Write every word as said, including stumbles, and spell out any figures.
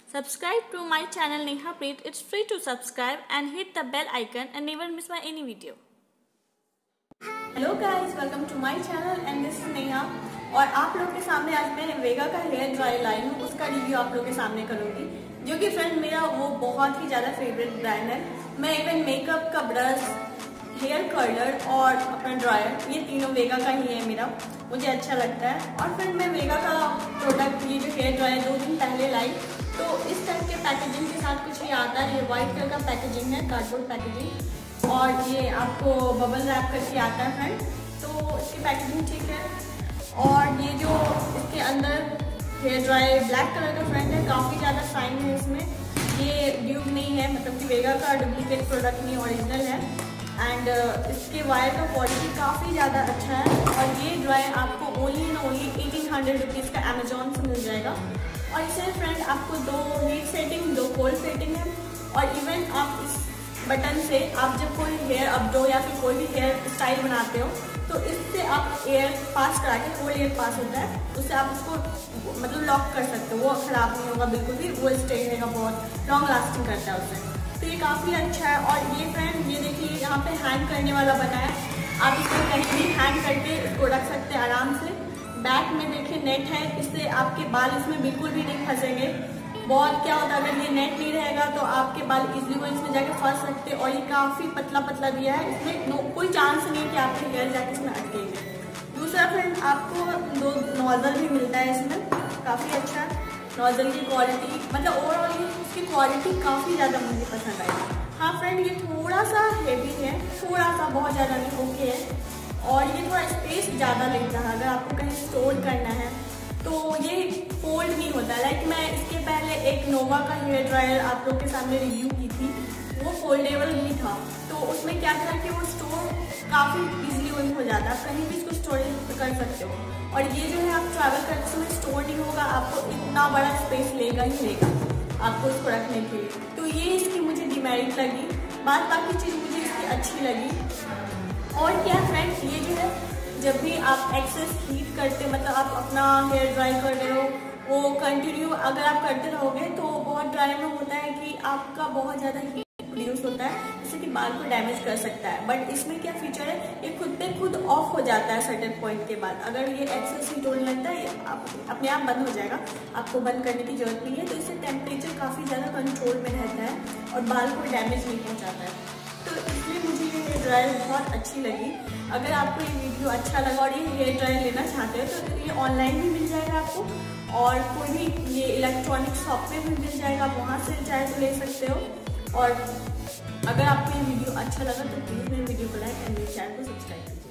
Subscribe to my channel Neha Preet. It's free to subscribe and hit the bell icon and never miss my any video. Hello guys, welcome to my channel and this is Neha. और आप लोग के सामने आज मैं वेगा का hair dry लाई हूँ, उसका रिव्यू आप लोग के सामने करूँगी, जो कि फ्रेंड मेरा वो बहुत ही ज़्यादा फेवरेट ब्रांड है। मैं इवन मेकअप का ब्रश, हेयर कर्लर और अपना ड्रायर, ये तीनों वेगा का ही है मेरा, मुझे अच्छा लगता है। और फिर मैं वेगा का प्रोडक्ट ये जो हेयर ड्रायर दो दिन पहले लाई, तो इस टाइप के पैकेजिंग के साथ कुछ ये आता है। ये वाइट कलर का पैकेजिंग है, कार्डबोर्ड पैकेजिंग, और ये आपको बबल रैप करके आता है फ्रेंड, तो इसकी पैकेजिंग ठीक है। और ये जो इसके अंदर हेयर ड्रायर ब्लैक कलर का फ्रेंड है, काफ़ी ज़्यादा शाइन है इसमें, ये ड्यूब नहीं है, मतलब कि वेगा का डुप्लीकेट प्रोडक्ट नहीं, ओरिजिनल है। एंड uh, इसके वायर का क्वालिटी काफ़ी ज़्यादा अच्छा है। और ये ड्रायर आपको only and only eighteen hundred rupees का अमेजोन से मिल जाएगा। और इसे फ्रेंड आपको दो हीट सेटिंग, दो कोल्ड सेटिंग है। और इवन आप इस बटन से आप जब कोई हेयर अपडो या फिर कोई भी हेयर स्टाइल बनाते हो, तो इससे आप एयर पास करा के, कोल्ड एयर पास होता है, उससे आप उसको मतलब लॉक कर सकते हो, वो ख़राब नहीं होगा बिल्कुल भी, वो स्टे रहेगा, बहुत लॉन्ग लास्टिंग करता है उससे। तो ये काफ़ी अच्छा है। और ये फ्रेंड ये देखिए यहाँ पे हैंग करने वाला बना है, आप इसको कहीं भी हैंग करके इसको रख सकते हैं आराम से। बैक में देखिए नेट है, इससे आपके बाल इसमें बिल्कुल भी नहीं फंसेंगे। बहुत क्या होता है, अगर ये नेट नहीं रहेगा तो आपके बाल इजीली वो इसमें जाके फंस सकते हैं। और ये काफ़ी पतला पतला दिया है, इसमें नो कोई चांस नहीं है कि आपके हेयर जाके इसमें अटकेंगे। दूसरा फ्रेंड आपको दो नोजल भी मिलता है इसमें, काफ़ी अच्छा है नोजल की क्वालिटी, मतलब ओवरऑल ये इसकी क्वालिटी काफ़ी ज़्यादा मुझे पसंद आई। हाँ फ्रेंड, ये थोड़ा सा हेवी है, थोड़ा सा, बहुत ज़्यादा नहीं, ओके है। और ये थोड़ा स्पेस ज़्यादा लेता है, अगर आपको कहीं स्टोर करना है तो ये फोल्ड नहीं होता। लाइक मैं इसके पहले एक नोवा का हेयर ड्रायर आप लोग के सामने रिव्यू की थी, वो फोल्डेबल भी था, तो उसमें क्या था कि वो स्टोर काफ़ी इजीली वही हो जाता है, कहीं भी इसको स्टोरेज कर सकते हो। और ये जो है आप ट्रैवल करते समय स्टोर नहीं होगा, आपको इतना बड़ा स्पेस लेगा ही लेगा आपको इसको रखने के लिए। तो ये इसकी मुझे डिमेरिट लगी, बात बाकी चीज़ मुझे इसकी अच्छी लगी। और क्या फ्रेंड, ये जो है जब भी आप एक्सेस हीट करते, मतलब आप अपना हेयर ड्राई कर रहे हो, वो कंटिन्यू अगर आप करते रहोगे तो बहुत ड्राई में होता है कि आपका बहुत ज़्यादा हीट प्रोड्यूस होता है, जिससे कि बाल को डैमेज कर सकता है। बट इसमें क्या फीचर है, ये खुद पे खुद ऑफ हो जाता है सर्टेन पॉइंट के बाद। अगर ये एक्सेस हीट होने लगता है, ये आप अपने आप बंद हो जाएगा, आपको बंद करने की जरूरत नहीं है। तो इससे टेम्परेचर काफ़ी ज़्यादा कंट्रोल में रहता है और बाल को डैमेज नहीं पहुँचाता है। तो इसलिए मुझे ये हेयर ड्रायर बहुत अच्छी लगी। अगर आपको ये वीडियो अच्छा लगा और ये हेयर ड्रायर लेना चाहते हो तो ये ऑनलाइन भी मिल जाएगा आपको, और कोई भी ये इलेक्ट्रॉनिक शॉप पे भी मिल जाएगा, आप वहाँ से चाहे तो ले सकते हो। और अगर आपको ये वीडियो अच्छा लगा तो प्लीज़ मेरे वीडियो को लाइक एंड मेरे चैनल को सब्सक्राइब कीजिए।